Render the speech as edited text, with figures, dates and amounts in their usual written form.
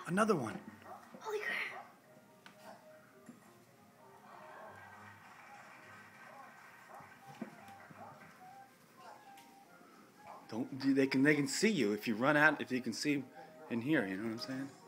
Another one. Holy crap. They can see you if you run out, if you can see in here, you know what I'm saying?